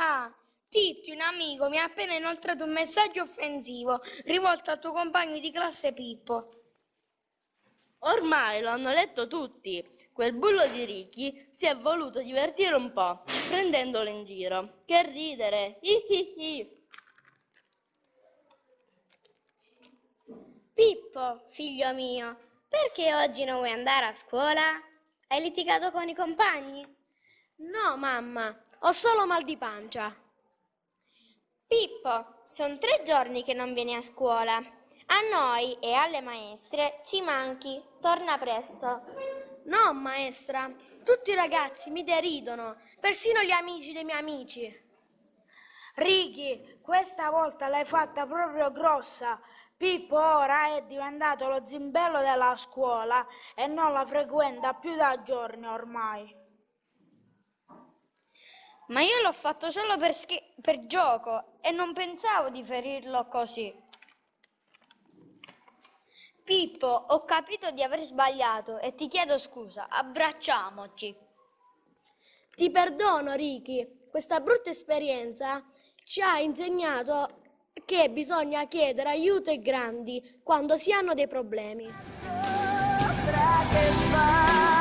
Ah, Titti, un amico, mi ha appena inoltrato un messaggio offensivo rivolto al tuo compagno di classe Pippo. Ormai lo hanno letto tutti. Quel bullo di Ricky si è voluto divertire un po', prendendolo in giro. Che ridere! Ihihi. Pippo, figlio mio, perché oggi non vuoi andare a scuola? Hai litigato con i compagni? No, mamma, ho solo mal di pancia. Pippo, sono 3 giorni che non vieni a scuola. A noi e alle maestre ci manchi. Torna presto. No, maestra, tutti i ragazzi mi deridono, persino gli amici dei miei amici. Ricky, questa volta l'hai fatta proprio grossa. Pippo ora è diventato lo zimbello della scuola e non la frequenta più da giorni ormai. Ma io l'ho fatto solo per gioco e non pensavo di ferirlo così. Pippo, ho capito di aver sbagliato e ti chiedo scusa. Abbracciamoci. Ti perdono, Ricky. Questa brutta esperienza ci ha insegnato che bisogna chiedere aiuto ai grandi quando si hanno dei problemi.